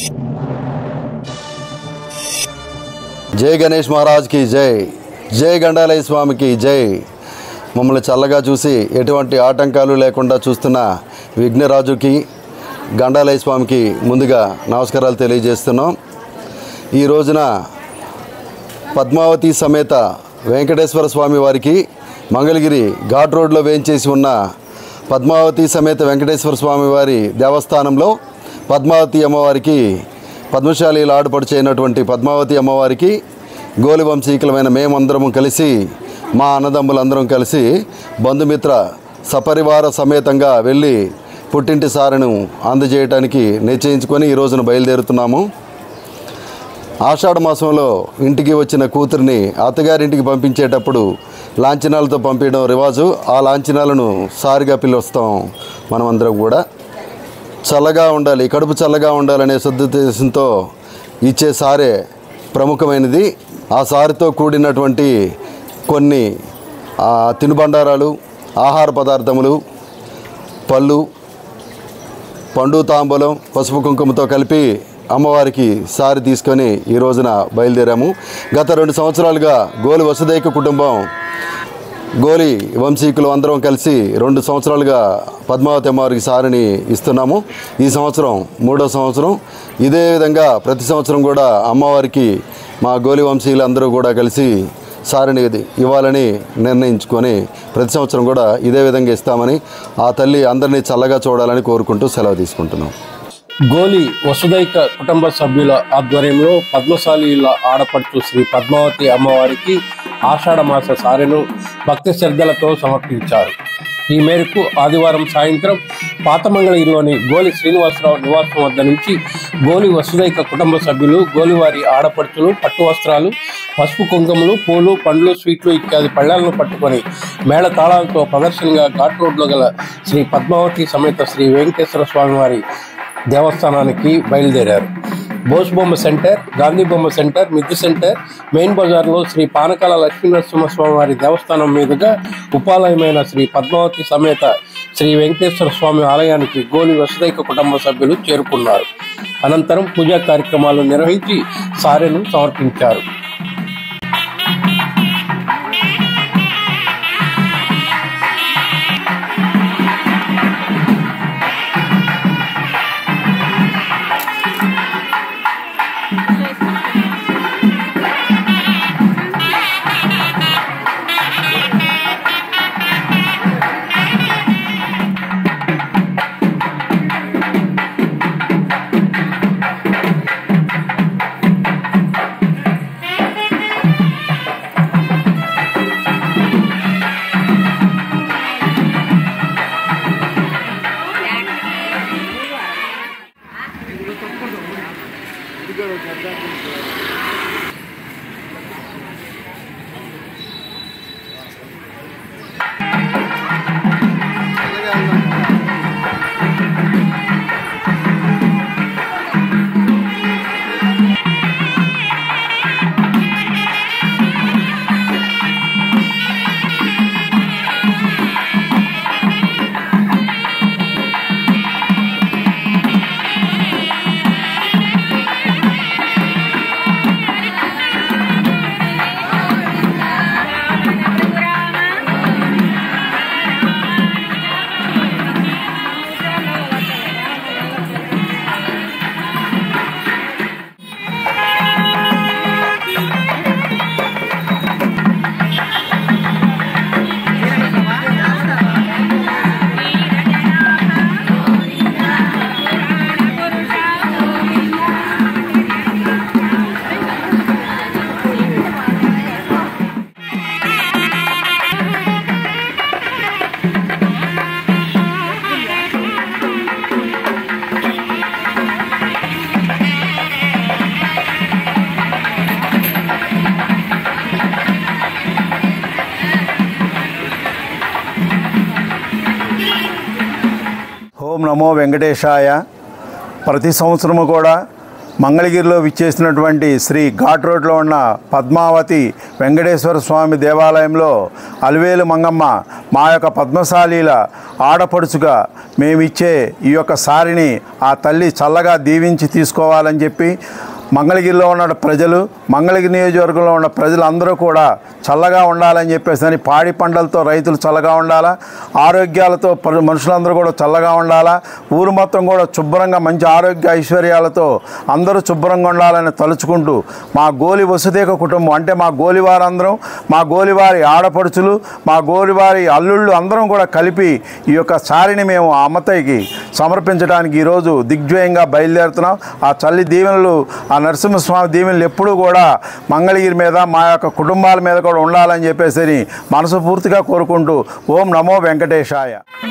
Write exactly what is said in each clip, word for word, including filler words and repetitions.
జై గణేష్ మహారాజ్ కి జై, జై గండాలయ స్వామికి జై. మమ్మల్ని చల్లగా చూసి ఎటువంటి ఆటంకాలు లేకుండా చూస్తున్న విఘ్నరాజుకి, గండాలయ స్వామికి ముందుగా నమస్కారాలు తెలియజేస్తున్నాం. ఈ రోజున పద్మావతి సమేత వెంకటేశ్వర స్వామి వారికి మంగళగిరి ఘాట్ రోడ్లో వేయించేసి ఉన్న పద్మావతి సమేత వెంకటేశ్వర స్వామి వారి దేవస్థానంలో పద్మావతి అమ్మవారికి, పద్మశాలీలు ఆడుపడుచు అయినటువంటి పద్మావతి అమ్మవారికి గోలి వంశీకులమైన మేమందరము కలిసి, మా అన్నదమ్ములందరం కలిసి బంధుమిత్ర సపరివార సమేతంగా వెళ్ళి పుట్టింటి సారెను అందజేయడానికి నిశ్చయించుకొని ఈ రోజున బయలుదేరుతున్నాము. ఆషాఢ మాసంలో ఇంటికి వచ్చిన కూతురిని అత్తగారింటికి పంపించేటప్పుడు లాంఛనాలతో పంపించడం రివాజు. ఆ లాంఛనాలను సారిగా పిలుస్తాం. మనమందరం కూడా చల్లగా ఉండాలి, కడుపు చల్లగా ఉండాలనే సదుద్దేశంతో ఇచ్చే సారే ప్రముఖమైనది. ఆ సారితో కూడినటువంటి కొన్ని తినుబండారాలు, ఆహార పదార్థములు, పళ్ళు, పండు తాంబూలం, పసుపు కుంకుమతో కలిపి అమ్మవారికి సారి తీసుకొని ఈ రోజున బయలుదేరాము. గత రెండు సంవత్సరాలుగా గోలి వసుదైక కుటుంబం, గోలి వంశీకులు అందరం కలిసి రెండు సంవత్సరాలుగా పద్మావతి అమ్మవారికి సారిని ఇస్తున్నాము. ఈ సంవత్సరం మూడో సంవత్సరం. ఇదే విధంగా ప్రతి సంవత్సరం కూడా అమ్మవారికి మా గోలి వంశీయులు అందరూ కూడా కలిసి సారిని ఇవ్వాలని నిర్ణయించుకొని ప్రతి సంవత్సరం కూడా ఇదే విధంగా ఇస్తామని, ఆ తల్లి అందరినీ చల్లగా చూడాలని కోరుకుంటూ సెలవు తీసుకుంటున్నాం. గోలి వసుదైక కుటుంబ సభ్యుల ఆధ్వర్యంలో పద్మశాలీల ఆడపడుచు శ్రీ పద్మావతి అమ్మవారికి ఆషాఢ మాస సారెను భక్తి శ్రద్ధలతో సమర్పించారు. ఈ మేరకు ఆదివారం సాయంత్రం పాతమంగళగిరిలోని గోలి శ్రీనివాసరావు నివాసం వద్ద నుంచి గోలి వసుదైక కుటుంబ సభ్యులు గోలివారి ఆడపడుచులు పట్టు వస్త్రాలు, పసుపు కుంకుమలు, పూలు, పండ్లు, స్వీట్లు ఇత్యాది పళ్ళాలను పట్టుకొని మేళ తాళాలతో ప్రదర్శనగా ఘాట్ రోడ్లో గల శ్రీ పద్మావతి సమేత శ్రీ వెంకటేశ్వర స్వామివారి దేవస్థానానికి బయలుదేరారు. బోస్ బొమ్మ సెంటర్, గాంధీ బొమ్మ సెంటర్, మిద్ది సెంటర్, మెయిన్ బజార్లో శ్రీ పానకాల లక్ష్మీనరసింహస్వామి వారి దేవస్థానం మీదుగా ఉపాలయమైన శ్రీ పద్మావతి సమేత శ్రీ వెంకటేశ్వర స్వామి ఆలయానికి గోలి వసుదైక కుటుంబ సభ్యులు చేరుకున్నారు. అనంతరం పూజా కార్యక్రమాలు నిర్వహించి సారెను సమర్పించారు. ఓం నమో వెంకటేశాయ. ప్రతి సంవత్సరము కూడా మంగళగిరిలో విచ్చేసినటువంటి శ్రీ ఘాట్ రోడ్లో ఉన్న పద్మావతి వెంకటేశ్వర స్వామి దేవాలయంలో అలివేలు మంగమ్మ మా యొక్క పద్మశాలీల ఆడపడుచుగా మేమిచ్చే ఈ యొక్క సారిని ఆ తల్లి చల్లగా దీవించి తీసుకోవాలని చెప్పి మంగళగిరిలో ఉన్న ప్రజలు, మంగళగిరి నియోజకవర్గంలో ఉన్న ప్రజలందరూ కూడా చల్లగా ఉండాలని చెప్పేసి, పాడి పంటలతో రైతులు చల్లగా ఉండాలా, ఆరోగ్యాలతో మనుషులందరూ కూడా చల్లగా ఉండాలా, ఊరు మొత్తం కూడా శుభ్రంగా మంచి ఆరోగ్య ఐశ్వర్యాలతో అందరూ శుభ్రంగా ఉండాలని తలుచుకుంటూ మా గోలి వసుదేక కుటుంబం అంటే మా గోలివారందరం, మా గోలివారి ఆడపడుచులు, మా గోలివారి అల్లుళ్ళు అందరం కూడా కలిపి ఈ యొక్క సారిని మేము ఆ అమ్మతయ్యకి సమర్పించడానికి ఈరోజు దిగ్విజయంగా బయలుదేరుతున్నాం. ఆ తల్లి దీవెనలు, ఆ నరసింహస్వామి దీవెనలు ఎప్పుడూ కూడా మంగళగిరి మీద, మా యొక్క కుటుంబాల మీద కూడా ఉండాలని చెప్పేసి మనస్ఫూర్తిగా కోరుకుంటూ ఓం నమో వెంకటేశాయ.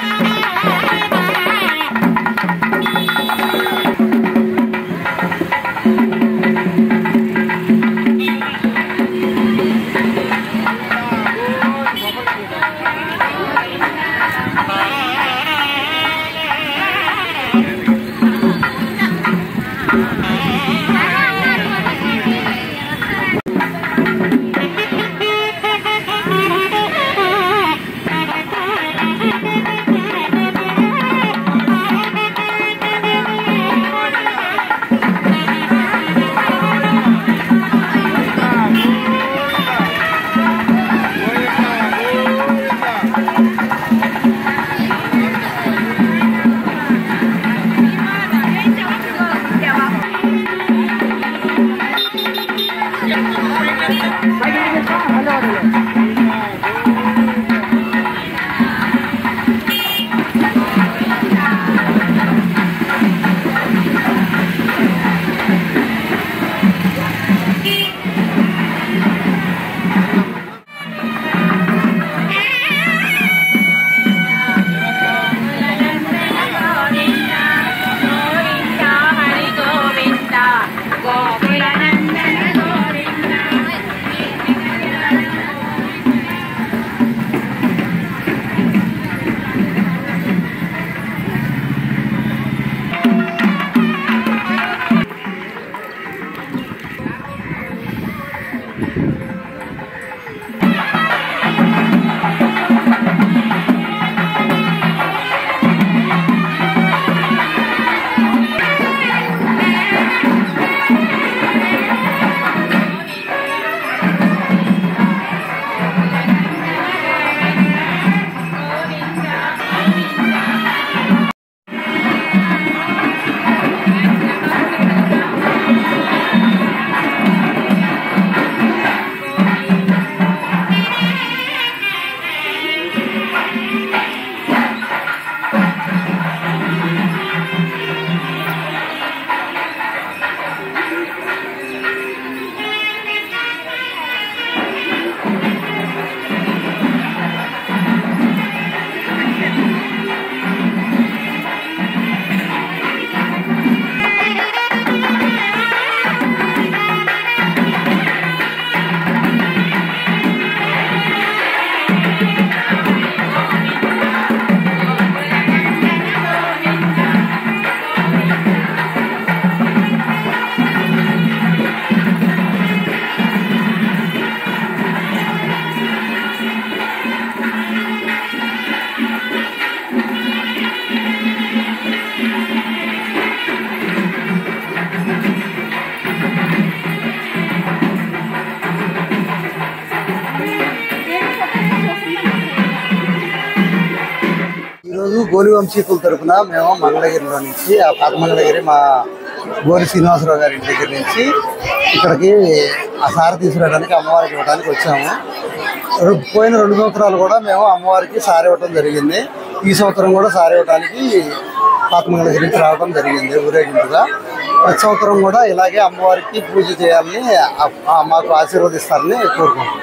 గోలి వంశీకుల తరఫున మేము మంగళగిరిలో నుంచి ఆ పద్మంగళగిరి మా గోలి శ్రీనివాసరావు గారి ఇంటి దగ్గర నుంచి ఇక్కడికి ఆ సార తీసుకురావడానికి అమ్మవారికి ఇవ్వడానికి వచ్చాము. పోయిన రెండు సంవత్సరాలు కూడా మేము అమ్మవారికి సారి ఇవ్వడం జరిగింది. ఈ సంవత్సరం కూడా సారి ఇవ్వడానికి పద్మంగళగిరి నుంచి రావడం జరిగింది ఊరేగింపుగా. ప్రతి సంవత్సరం కూడా ఇలాగే అమ్మవారికి పూజ చేయాలని మాకు ఆశీర్వదిస్తారని కోరుకుంటున్నాం.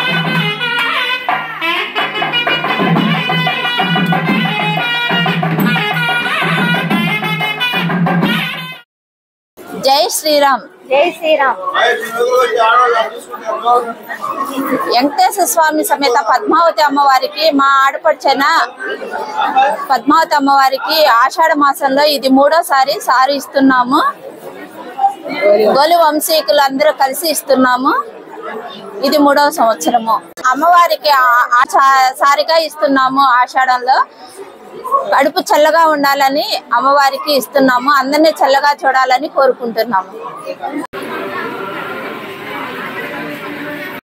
Thank you. శ్రీరామ్. జై శ్రీరామ్. వెంకటేశ్వర స్వామి సమేత పద్మావతి అమ్మవారికి మా ఆడపడిచైన పద్మావతి అమ్మవారికి ఆషాఢ మాసంలో ఇది మూడోసారి సారి ఇస్తున్నాము. గోలి వంశీకులు అందరూ కలిసి ఇస్తున్నాము. ఇది మూడవ సంవత్సరము. అమ్మవారికి సారిగా ఇస్తున్నాము. ఆషాఢంలో కడుపు చల్లగా ఉండాలని అమ్మవారికి ఇస్తున్నాము. అందరినీ చల్లగా చూడాలని కోరుకుంటున్నాము.